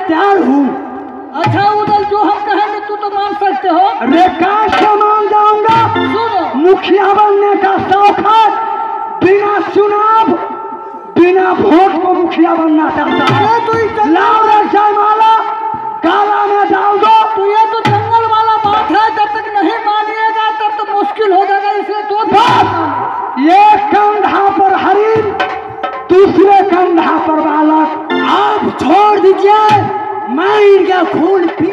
तैयार हूँ। अच्छा उधर जो हम कहेंगे तू तो मान सकते हो। अरे कैसे मान जाऊंगा? सुनो, मुखिया बनने का शौक है, बिना चुनाव बिना वोट को मुखिया बनना चाहता है। लाओ रे जयमाला, काला में डाल दो। तो ये तो जंगल वाला बात है, जब तक नहीं मानिएगा तब तो मुश्किल हो जाएगा। इसलिए दो ये कंधा पर हरिण, दूसरे कंधा पर बालक। आप छोड़ दीजिए, मैं इनका खून पी।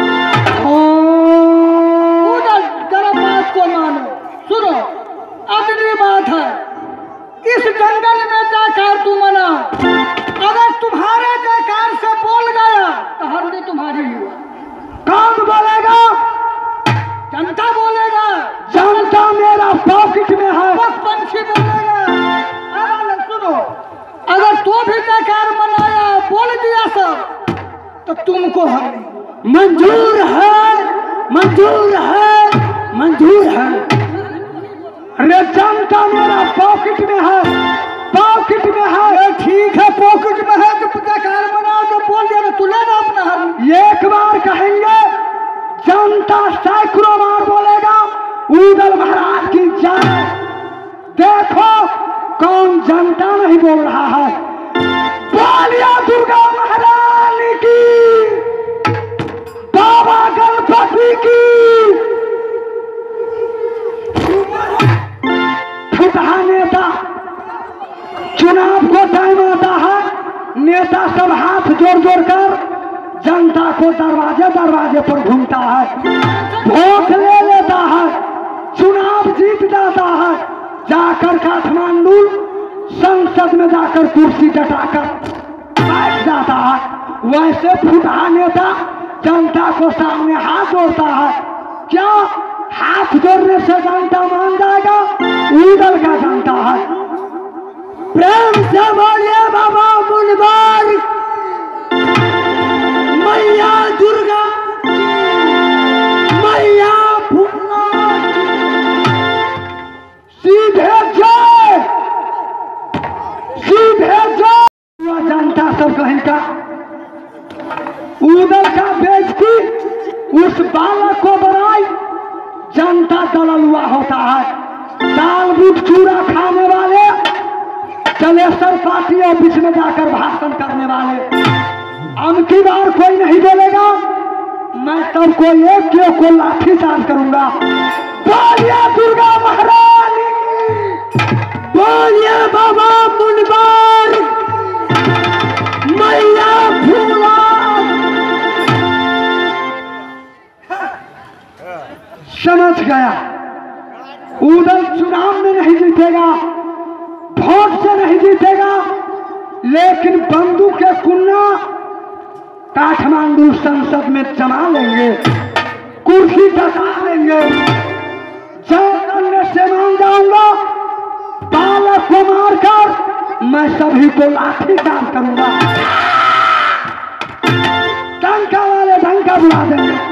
उधर जरा बात को मानो। सुनो, अगली बात है, इस जंगल में जाकर तू मना। अगर तुम्हारे जयकार से बोल गया तो हल्दी तुम्हारी हुआ। कौन बोलेगा? जनता बोलेगा। जनता मेरा पॉकेट में है। बस पंछी बोलेगा। अगर सुनो, अगर तू भी जयकार मनाया, बोल दिया सब, तो तुमको हल्दी मंजूर है, मंजूर है, मंजूर है। अरे जनता मेरा पॉकेट में है, पॉकेट में है। ठीक है, पॉकेट में है तो जयकार मनाओ। तो बोल दिया तो तू लेना अपना हल्दी। एक बार कहेंगे, जनता सैकड़ों बार बोलेगा उदल महाराज की जय। देखो कौन जनता नहीं बोल रहा है। बोलिए दुर्गा महारानी की, बाबा गणपति की। फुटहा नेता, चुनाव को टाइम आता है, नेता सब हाथ जोड़ जोड़ कर जनता को दरवाजे दरवाजे पर घूमता है, वोट ले लेता है, चुनाव जीत जाता है, जाकर काठमांडू संसद में जाकर कुर्सी डटाकर बैठ जाता है। वैसे फुटहा नेता जनता को सामने हाथ जोड़ता है। क्या हाथ जोड़ने से जनता मान जाएगा? उदल का जनता है। प्रेम से बोलिए बाबा मुनवार, मैया दुर्गा, मैया भूला। सीधे जय, सीधे जय। जनता सब कहेगा उदल का बेइज्जती, उस बालक को बनाई। जनता दललुआ होता है। दाल बूट चूरा खाने वाले, चलेसर पार्टी ऑफिस में जाकर भाषण करने वाले। अबकी बार कोई नहीं बोलेगा, मैं सबको एक को लाठी चार्ज करूंगा। बोलिए दुर्गा महारानी की, बोलिए बाबा मुनवार, मैया भूला। समझ गया, उदल चुनाव में नहीं जीतेगा, वोट से नहीं जीतेगा, लेकिन बंदूक के कुन्ना काठमांडू संसद में जमा लेंगे, कुर्सी डसा लेंगे। जय करने से मान जाऊंगा, बालक को मारकर मैं सभी को लाठी चार्ज करूंगा। डंका वाले डंका बुला देंगे।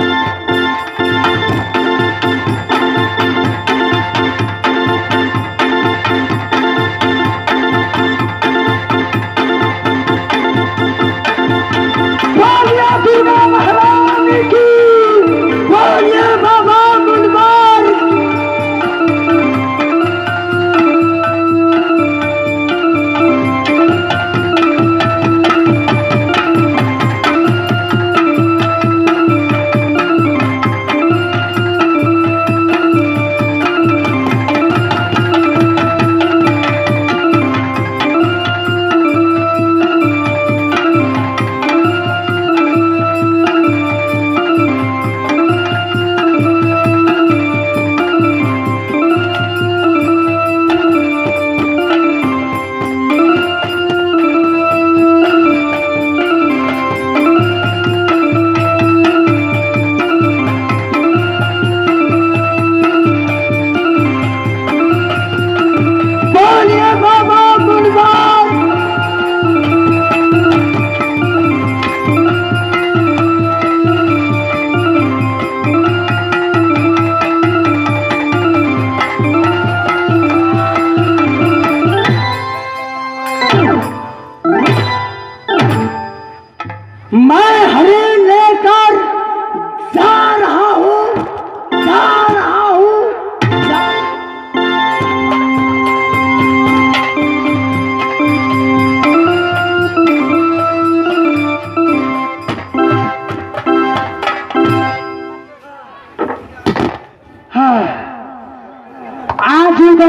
दुर्गा महारानी की, बोलिए बाबा मुनवार।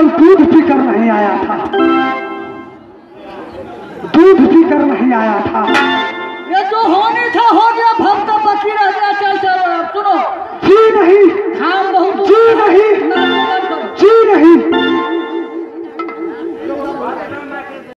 केवल दूध पीकर नहीं आया था,